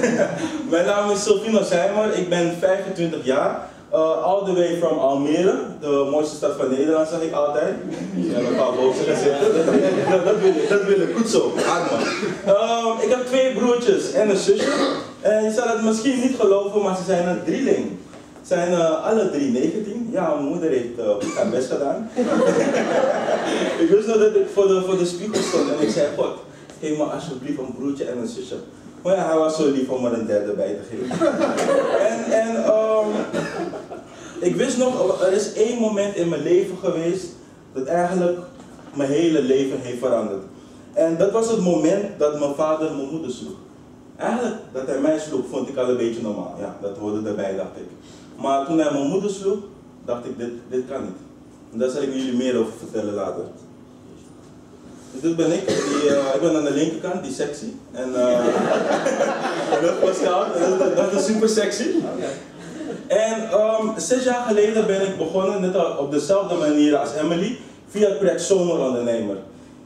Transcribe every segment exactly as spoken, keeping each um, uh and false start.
Mijn naam is Silvino Seimer, ik ben vijfentwintig jaar. Uh, all the way from Almere, de mooiste stad van Nederland, zeg ik altijd. Ja, dat kan boven zitten. Dat wil ik, dat wil ik. Goed zo, Arma. Uh, ik heb twee broertjes en een zusje. En je zal het misschien niet geloven, maar ze zijn een drieling. Ze zijn uh, alle drie negentien. Ja, mijn moeder heeft uh, haar best gedaan. Ik wist nog dat ik voor de, voor de spiegel stond en ik zei, God, geef me alsjeblieft een broertje en een zusje. Maar ja, hij was zo lief om er een derde bij te geven. En, en um, ik wist nog, er is één moment in mijn leven geweest dat eigenlijk mijn hele leven heeft veranderd. En dat was het moment dat mijn vader mijn moeder sloeg. Eigenlijk, dat hij mij sloeg, vond ik al een beetje normaal. Ja, dat hoorde erbij, dacht ik. Maar toen hij mijn moeder sloeg, dacht ik, dit, dit kan niet. En daar zal ik jullie meer over vertellen later. Dus dit ben ik. Die, uh, ik ben aan de linkerkant, die sexy. En uh, dat was koud, dat, dat is super sexy. En um, zes jaar geleden ben ik begonnen, net op dezelfde manier als Emily, via het project Zomerondernemer.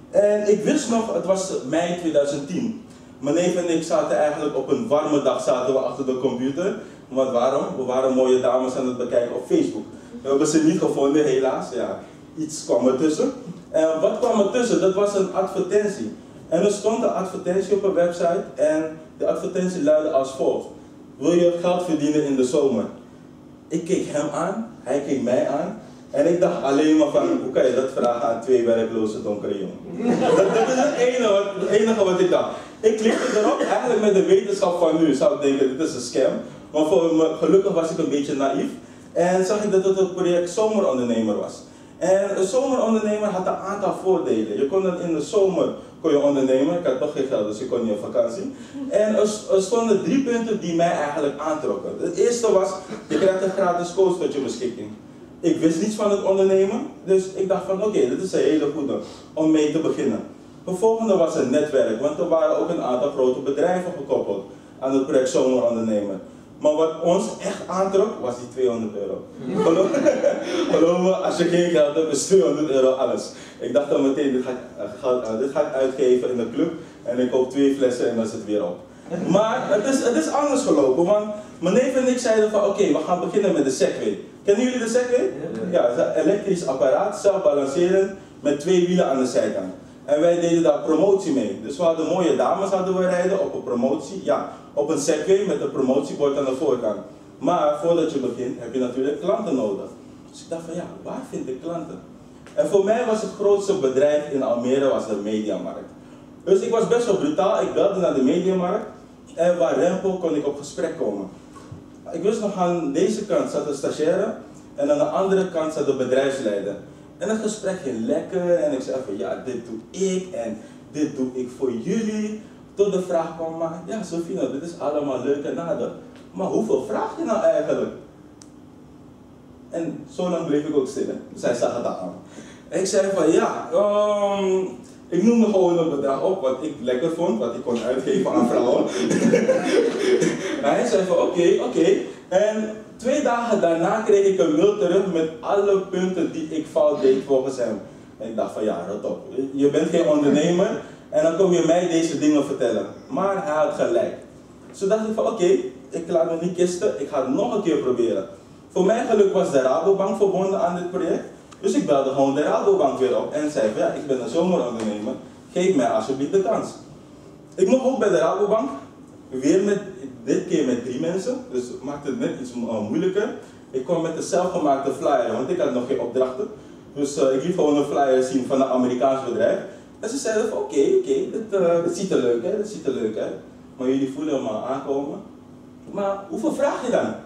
En ik wist nog, het was mei tweeduizend tien. Mijn neef en ik zaten eigenlijk op een warme dag zaten we achter de computer. Want waarom? We waren mooie dames aan het bekijken op Facebook. We hebben ze niet gevonden, helaas. Ja, iets kwam ertussen. En wat kwam ertussen? Dat was een advertentie. En er stond een advertentie op een website en de advertentie luidde als volgt. Wil je geld verdienen in de zomer? Ik keek hem aan, hij keek mij aan. En ik dacht alleen maar van, hoe kan je dat vragen aan twee werkloze donkere jongen? Dat, dat is het enige, wat, het enige wat ik dacht. Ik klikte erop, eigenlijk met de wetenschap van nu zou ik denken, dit is een scam. Maar voor me, gelukkig was ik een beetje naïef. En zag ik dat het het project Zomerondernemer was. En een zomerondernemer had een aantal voordelen. Je kon dan in de zomer kon je ondernemen, ik had toch geen geld, dus ik kon niet op vakantie. En er, er stonden drie punten die mij eigenlijk aantrokken. Het eerste was, je krijgt een gratis coach tot je beschikking. Ik wist niets van het ondernemen, dus ik dacht van oké, okay, dit is een hele goede om mee te beginnen. De volgende was een netwerk, want er waren ook een aantal grote bedrijven gekoppeld aan het project Zomerondernemer. Maar wat ons echt aantrok, was die tweehonderd euro. Geloof, geloof me, als je geen geld hebt, is tweehonderd euro alles. Ik dacht dan meteen, dit ga, ik, uh, dit ga ik uitgeven in de club en ik koop twee flessen en dan is het weer op. Maar het is, het is anders gelopen, want mijn neef en ik zeiden van oké, okay, we gaan beginnen met de Segway. Kennen jullie de Segway? Ja, het is een elektrisch apparaat, zelfbalancerend, met twee wielen aan de zijkant. En wij deden daar promotie mee. Dus we hadden mooie dames hadden we rijden op een promotie, ja, op een Segway met een promotiebord aan de voorkant. Maar voordat je begint heb je natuurlijk klanten nodig. Dus ik dacht van ja, waar vind ik klanten? En voor mij was het grootste bedrijf in Almere was de Mediamarkt. Dus ik was best wel brutaal, ik belde naar de Mediamarkt en waar Rempo kon ik op gesprek komen. Ik wist nog aan deze kant zat de stagiaire en aan de andere kant zat de bedrijfsleider. En het gesprek ging lekker en ik zei van ja, dit doe ik en dit doe ik voor jullie. Tot de vraag kwam, maar ja Silvino, dit is allemaal leuk en aardig, maar hoeveel vraag je nou eigenlijk? En zo lang bleef ik ook stil, dus hij zag het aan. En ik zei van ja, um, ik noemde gewoon een bedrag op wat ik lekker vond, wat ik kon uitgeven aan vrouwen. En hij zei van oké, okay, oké. Okay. En twee dagen daarna kreeg ik een mail terug met alle punten die ik fout deed volgens hem. En ik dacht van ja, rot op. Je bent geen ondernemer en dan kom je mij deze dingen vertellen. Maar hij had gelijk. Dus toen dacht ik van oké, okay, ik laat me niet kisten, ik ga het nog een keer proberen. Voor mijn geluk was de Rabobank verbonden aan dit project. Dus ik belde gewoon de Rabobank weer op en zei van ja, ik ben een zomerondernemer, geef mij alsjeblieft de kans. Ik mocht ook bij de Rabobank, weer met, dit keer met drie mensen, dus het maakte het net iets uh, moeilijker. Ik kwam met de zelfgemaakte flyer, want ik had nog geen opdrachten. Dus uh, ik liet gewoon een flyer zien van een Amerikaans bedrijf. En ze zeiden van oké, okay, oké, okay, dit, uh, dit ziet er leuk uit, dit ziet er leuk uit. Maar jullie voelen hem al aankomen. Maar hoeveel vraag je dan?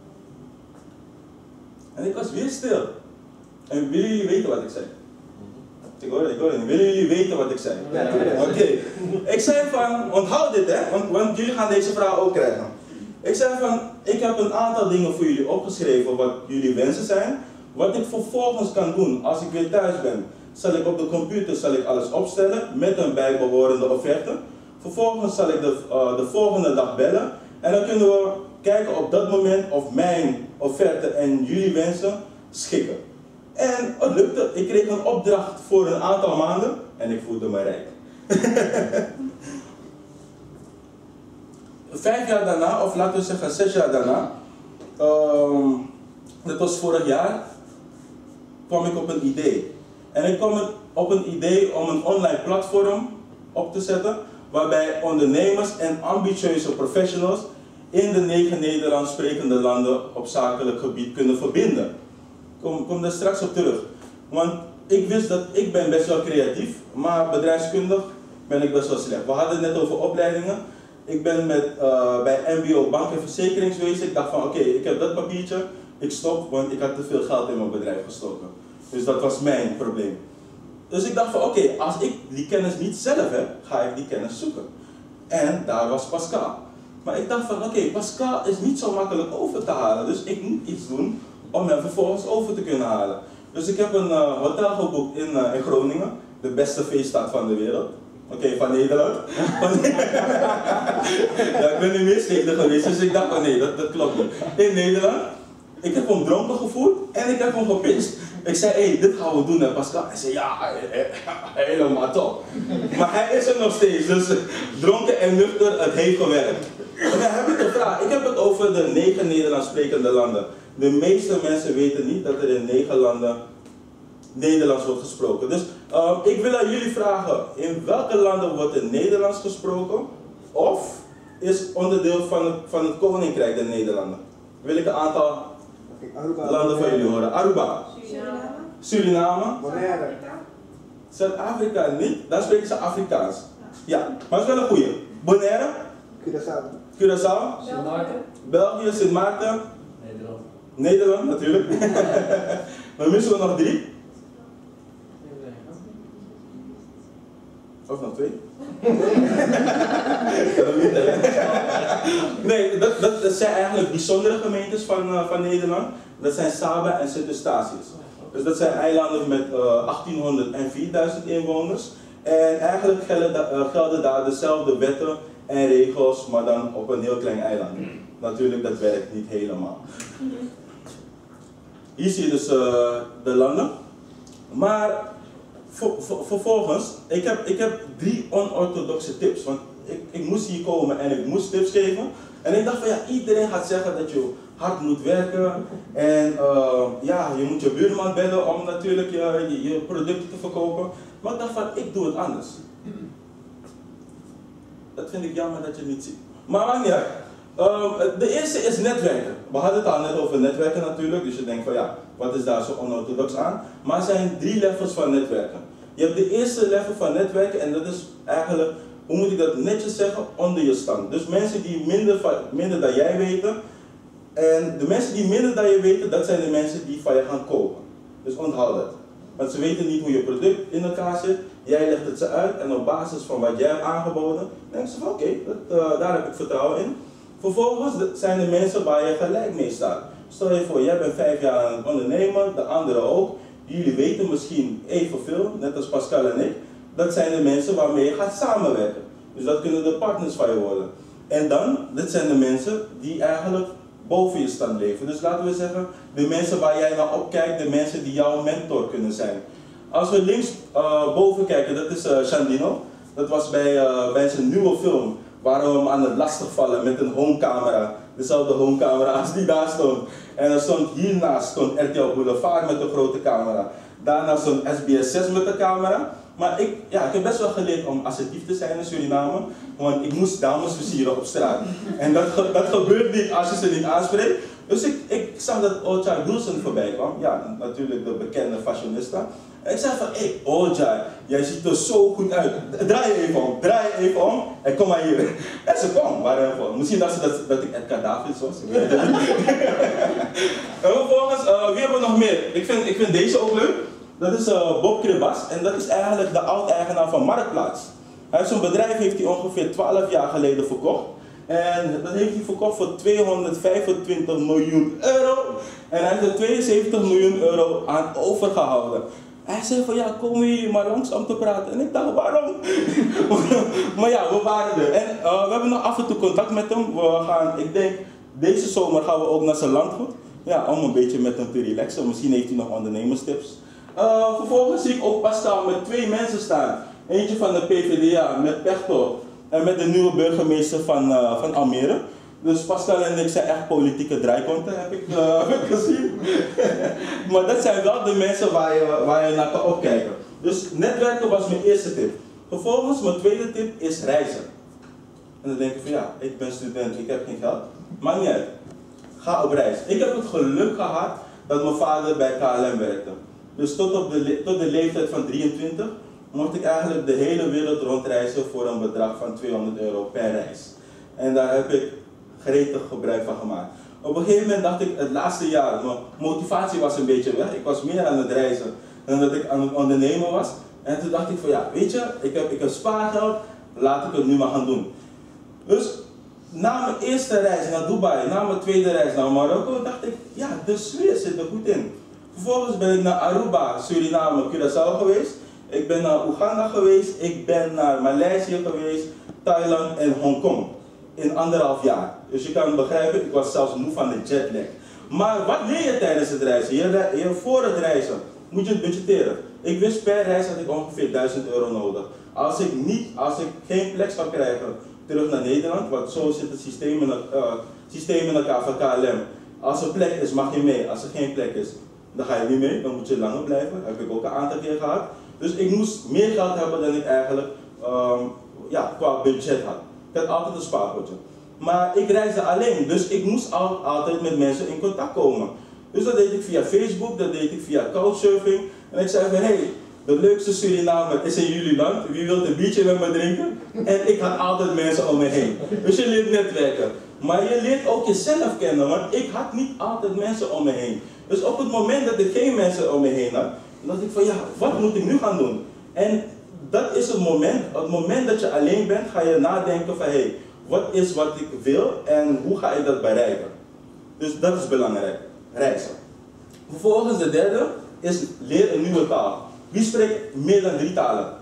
En ik was weer stil. En willen jullie weten wat ik zei? Ik hoor het, ik hoor het. Willen jullie weten wat ik zei? Oké. Okay. Ik zei van, onthoud dit hè, want, want jullie gaan deze vraag ook krijgen. Ik zei van, ik heb een aantal dingen voor jullie opgeschreven wat jullie wensen zijn. Wat ik vervolgens kan doen als ik weer thuis ben, zal ik op de computer zal ik alles opstellen met een bijbehorende offerte. Vervolgens zal ik de, uh, de volgende dag bellen en dan kunnen we kijken op dat moment of mijn offerte en jullie wensen schikken. En het lukte. Ik kreeg een opdracht voor een aantal maanden en ik voelde me rijk. vijf jaar daarna, of laten we zeggen zes jaar daarna, um, dat was vorig jaar, kwam ik op een idee. En ik kwam op een idee om een online platform op te zetten, waarbij ondernemers en ambitieuze professionals in de negen Nederlands sprekende landen op zakelijk gebied kunnen verbinden. Ik kom, kom daar straks op terug. Want ik wist dat ik ben best wel creatief, maar bedrijfskundig ben ik best wel slecht. We hadden het net over opleidingen. Ik ben met, uh, bij M B O Bank en Verzekeringswezen. Ik dacht van oké, okay, ik heb dat papiertje, ik stop, want ik had te veel geld in mijn bedrijf gestoken. Dus dat was mijn probleem. Dus ik dacht van oké, okay, als ik die kennis niet zelf heb, ga ik die kennis zoeken. En daar was Pascal. Maar ik dacht van oké, okay, Pascal is niet zo makkelijk over te halen, dus ik moet iets doen om hem vervolgens over te kunnen halen. Dus ik heb een uh, hotel geboekt in, uh, in Groningen, de beste feeststad van de wereld. Oké, okay, van Nederland. Ja, ik ben in meer steden geweest, dus ik dacht van nee, dat, dat klopt niet. In Nederland, ik heb hem dronken gevoerd en ik heb hem gepist. Ik zei, hé, hey, dit gaan we doen hè Pascal. Hij zei, ja, helemaal top. Maar hij is er nog steeds, dus dronken en nuchter, het heeft gewerkt. En dan heb ik een vraag. Ik heb het over de negen Nederlands sprekende landen. De meeste mensen weten niet dat er in negen landen Nederlands wordt gesproken. Dus uh, ik wil aan jullie vragen, in welke landen wordt er Nederlands gesproken? Of is onderdeel van het, van het Koninkrijk der Nederlanden? Wil ik een aantal Aruba, landen van jullie horen. Aruba. Suriname. Suriname. Bonaire. Zuid-Afrika niet, daar spreken ze Afrikaans. Ja, maar dat is wel een goeie. Bonaire. Curaçao. Curaçao. Sint Maarten. België, Sint Maarten. Nederland. Nederland natuurlijk. Dan missen we nog drie. Of nog twee? Nee, dat, dat, dat zijn eigenlijk bijzondere gemeentes van, uh, van Nederland. Dat zijn Saba en Sint-Eustatius. Dus dat zijn eilanden met uh, achttienhonderd en vierduizend inwoners. En eigenlijk gelden, uh, gelden daar dezelfde wetten en regels, maar dan op een heel klein eiland. Natuurlijk, dat werkt niet helemaal. Hier zie je dus uh, de landen. Maar vervolgens, ik heb, ik heb drie onorthodoxe tips, want ik, ik moest hier komen en ik moest tips geven. En ik dacht van ja, iedereen gaat zeggen dat je hard moet werken en uh, ja, je moet je buurman bellen om natuurlijk je, je, je producten te verkopen. Maar ik dacht van, ik doe het anders. Dat vind ik jammer dat je het niet ziet. Maar maakt niet uit. Um, de eerste is netwerken. We hadden het al net over netwerken natuurlijk, dus je denkt van ja, wat is daar zo onorthodox aan? Maar er zijn drie levels van netwerken. Je hebt de eerste level van netwerken en dat is eigenlijk, hoe moet ik dat netjes zeggen, onder je stand. Dus mensen die minder, minder dan jij weten. En de mensen die minder dan je weten, dat zijn de mensen die van je gaan kopen. Dus onthoud dat. Want ze weten niet hoe je product in elkaar zit. Jij legt het ze uit en op basis van wat jij hebt aangeboden, denken ze van oké, okay, uh, daar heb ik vertrouwen in. Vervolgens zijn er mensen waar je gelijk mee staat. Stel je voor, jij bent vijf jaar aan het ondernemen, de anderen ook. Jullie weten misschien evenveel, net als Pascal en ik. Dat zijn de mensen waarmee je gaat samenwerken. Dus dat kunnen de partners van je worden. En dan, dit zijn de mensen die eigenlijk boven je stand leven. Dus laten we zeggen, de mensen waar jij naar opkijkt, de mensen die jouw mentor kunnen zijn. Als we links uh, boven kijken, dat is uh, Shandino. Dat was bij, uh, bij zijn nieuwe film, waar we hem aan het lastigvallen met een homecamera. Dezelfde homecamera als die daar stond. En er stond hiernaast stond R T L Boulevard met een grote camera. Daarna stond S B S zes met de camera. Maar ik, ja, ik heb best wel geleerd om assertief te zijn in Suriname. Want ik moest dames versieren op straat. En dat, dat gebeurt niet als je ze niet aanspreekt. Dus ik, ik zag dat Ojai Wilson voorbij kwam. Ja, natuurlijk de bekende fashionista. En ik zei van, hé hey, Ojai, jij ziet er zo goed uit. Draai je even om, draai je even om en kom maar hier. En ze kwam, maar even. Misschien dacht ze dat, dat ik Edgar Davids was. En vervolgens, uh, wie hebben we nog meer? Ik vind, ik vind deze ook leuk. Dat is uh, Bob Kribas en dat is eigenlijk de oud-eigenaar van Marktplaats. Hij heeft zo'n bedrijf heeft hij ongeveer twaalf jaar geleden verkocht. En dat heeft hij verkocht voor tweehonderdvijfentwintig miljoen euro. En hij heeft er tweeënzeventig miljoen euro aan overgehouden. Hij zei van ja, komen jullie maar langs om te praten. En ik dacht, waarom? Maar ja, we waren er. En uh, we hebben nog af en toe contact met hem. We gaan, ik denk, deze zomer gaan we ook naar zijn landgoed. Ja, om een beetje met hem te relaxen. Misschien heeft hij nog ondernemerstips. Uh, vervolgens zie ik ook Pascal met twee mensen staan. Eentje van de P V D A met Pechtold. En met de nieuwe burgemeester van, uh, van Almere. Dus Pascal en ik zijn echt politieke draaikonten, heb ik, uh, heb ik gezien. Maar dat zijn wel de mensen waar je, waar je naar kan opkijken. Dus netwerken was mijn eerste tip. Vervolgens, mijn tweede tip is reizen. En dan denk ik van ja, ik ben student, ik heb geen geld. Maakt niet uit. Ga op reis. Ik heb het geluk gehad dat mijn vader bij K L M werkte. Dus tot, op de, tot de leeftijd van drieëntwintig mocht ik eigenlijk de hele wereld rondreizen voor een bedrag van tweehonderd euro per reis. En daar heb ik gretig gebruik van gemaakt. Op een gegeven moment dacht ik, het laatste jaar, mijn motivatie was een beetje weg. Ik was meer aan het reizen dan dat ik aan het ondernemen was. En toen dacht ik van ja, weet je, ik heb, ik heb spaargeld, laat ik het nu maar gaan doen. Dus na mijn eerste reis naar Dubai, na mijn tweede reis naar Marokko, dacht ik, ja, de sfeer zit er goed in. Vervolgens ben ik naar Aruba, Suriname, Curaçao geweest. Ik ben naar Oeganda geweest, ik ben naar Maleisië geweest, Thailand en Hongkong. In anderhalf jaar. Dus je kan begrijpen, ik was zelfs moe van de jetlag. Maar wat leer je tijdens het reizen? Je, je, voor het reizen moet je het budgetteren. Ik wist per reis had ik ongeveer duizend euro nodig. Als ik, niet, als ik geen plek zou krijgen terug naar Nederland, want zo zit het systeem in, het, uh, systeem in elkaar van K L M. Als er plek is, mag je mee. Als er geen plek is, dan ga je niet mee. Dan moet je langer blijven. Dat heb ik ook een aantal keer gehad. Dus ik moest meer geld hebben dan ik eigenlijk um, ja, qua budget had. Ik had altijd een spaarpotje. Maar ik reisde alleen, dus ik moest al, altijd met mensen in contact komen. Dus dat deed ik via Facebook, dat deed ik via Couchsurfing. En ik zei van, hé, hey, de leukste Surinamer is in jullie land. Wie wil een biertje met me drinken? En ik had altijd mensen om me heen. Dus je leert netwerken. Maar je leert ook jezelf kennen, want ik had niet altijd mensen om me heen. Dus op het moment dat ik geen mensen om me heen had, dacht ik van, ja, wat moet ik nu gaan doen? En dat is het moment, het moment dat je alleen bent, ga je nadenken van, hé, hey, wat is wat ik wil en hoe ga ik dat bereiken? Dus dat is belangrijk, reizen. Vervolgens de derde is leer een nieuwe taal. Wie spreekt meer dan drie talen?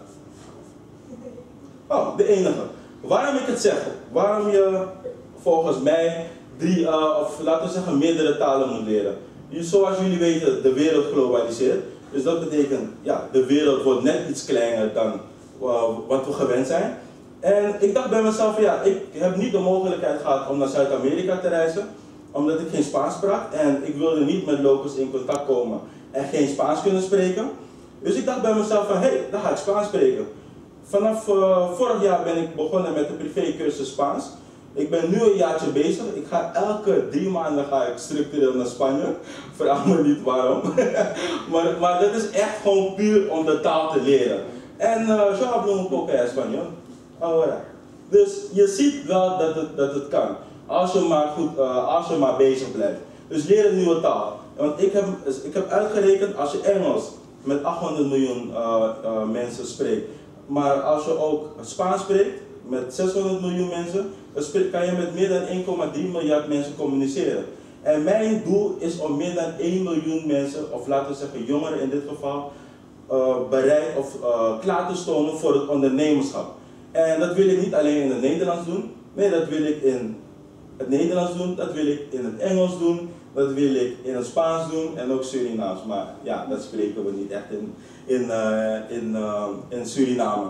Oh, de enige. Waarom ik het zeg? Waarom je volgens mij drie, uh, of laten we zeggen meerdere talen moet leren? Zoals jullie weten, de wereld globaliseert. Dus dat betekent, ja, de wereld wordt net iets kleiner dan uh, wat we gewend zijn. En ik dacht bij mezelf, ja, ik heb niet de mogelijkheid gehad om naar Zuid-Amerika te reizen, omdat ik geen Spaans sprak en ik wilde niet met locals in contact komen en geen Spaans kunnen spreken. Dus ik dacht bij mezelf van, hé, hey, dan ga ik Spaans spreken. Vanaf uh, vorig jaar ben ik begonnen met de privécursus Spaans. Ik ben nu een jaartje bezig. Ik ga elke drie maanden ga ik structureel naar Spanje. Vraag me niet waarom. maar, maar dat is echt gewoon puur om de taal te leren. En uh, yo hablo un poco español. Ahora. Dus je ziet wel dat het, dat het kan. Als je maar goed, uh, als je maar bezig blijft. Dus leer een nieuwe taal. Want ik heb, ik heb uitgerekend, als je Engels met achthonderd miljoen uh, uh, mensen spreekt, maar als je ook Spaans spreekt met zeshonderd miljoen mensen, dan kan je met meer dan één komma drie miljard mensen communiceren. En mijn doel is om meer dan één miljoen mensen, of laten we zeggen jongeren in dit geval, uh, bereid of uh, klaar te stomen voor het ondernemerschap. En dat wil ik niet alleen in het Nederlands doen, nee, dat wil ik in het Nederlands doen, dat wil ik in het Engels doen, dat wil ik in het Spaans doen en ook Surinaams. Maar ja, dat spreken we niet echt in, in, uh, in, uh, in Suriname.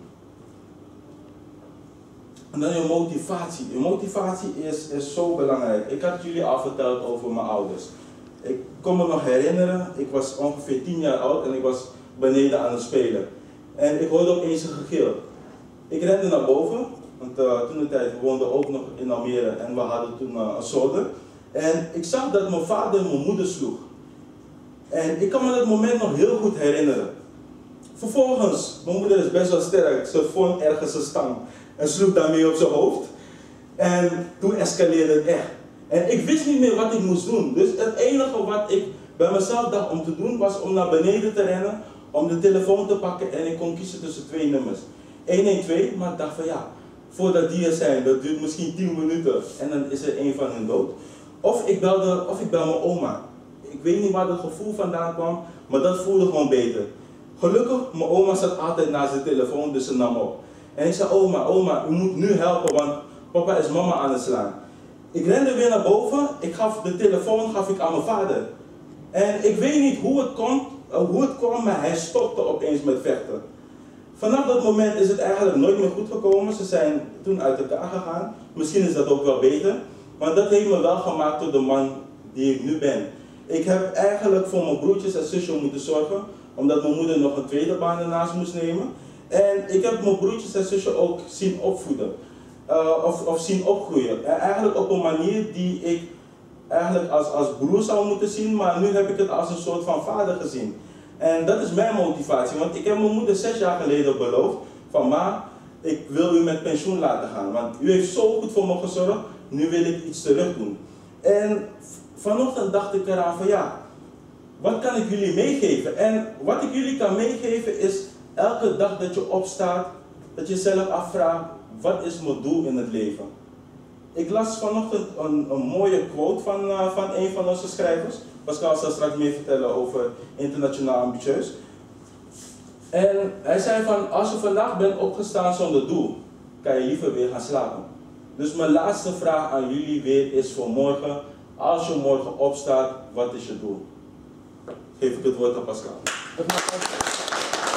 En dan je motivatie. Je motivatie is, is zo belangrijk. Ik had jullie al verteld over mijn ouders. Ik kon me nog herinneren, ik was ongeveer tien jaar oud en ik was beneden aan het spelen. En ik hoorde opeens een gegil. Ik rende naar boven, want uh, toen de tijd woonden we ook nog in Almere en we hadden toen uh, een zolder. En ik zag dat mijn vader mijn moeder sloeg. En ik kan me dat moment nog heel goed herinneren. Vervolgens, mijn moeder is best wel sterk, ze vond ergens een stang en sloeg daarmee op zijn hoofd. En toen escaleerde het echt. En ik wist niet meer wat ik moest doen. Dus het enige wat ik bij mezelf dacht om te doen was om naar beneden te rennen, om de telefoon te pakken en ik kon kiezen tussen twee nummers. honderdtwaalf, maar ik dacht van ja, voordat die er zijn, dat duurt misschien tien minuten en dan is er één van hen dood. Of ik belde, of ik bel mijn oma. Ik weet niet waar dat gevoel vandaan kwam, maar dat voelde gewoon beter. Gelukkig, mijn oma zat altijd naast de telefoon, dus ze nam op. En ik zei, oma, oma, u moet nu helpen, want papa is mama aan het slaan. Ik rende weer naar boven, ik gaf de telefoon gaf ik aan mijn vader. En ik weet niet hoe het, kon, hoe het kwam, maar hij stopte opeens met vechten. Vanaf dat moment is het eigenlijk nooit meer goed gekomen. Ze zijn toen uit elkaar gegaan. Misschien is dat ook wel beter. Maar dat heeft me wel gemaakt tot de man die ik nu ben. Ik heb eigenlijk voor mijn broertjes en zusjes moeten zorgen. Omdat mijn moeder nog een tweede baan ernaast moest nemen. En ik heb mijn broertjes en zusjes ook zien opvoeden. Uh, of, of zien opgroeien. En eigenlijk op een manier die ik eigenlijk als, als broer zou moeten zien. Maar nu heb ik het als een soort van vader gezien. En dat is mijn motivatie, want ik heb mijn moeder zes jaar geleden beloofd van ma, ik wil u met pensioen laten gaan, want u heeft zo goed voor me gezorgd, nu wil ik iets terug doen. En vanochtend dacht ik eraan van ja, wat kan ik jullie meegeven? En wat ik jullie kan meegeven is elke dag dat je opstaat, dat je jezelf afvraagt, wat is mijn doel in het leven? Ik las vanochtend een, een mooie quote van, uh, van een van onze schrijvers. Pascal zal straks meer vertellen over internationaal ambitieus. En hij zei van, als je vandaag bent opgestaan zonder doel, kan je liever weer gaan slapen. Dus mijn laatste vraag aan jullie weer is voor morgen. Als je morgen opstaat, wat is je doel? Geef ik het woord aan Pascal.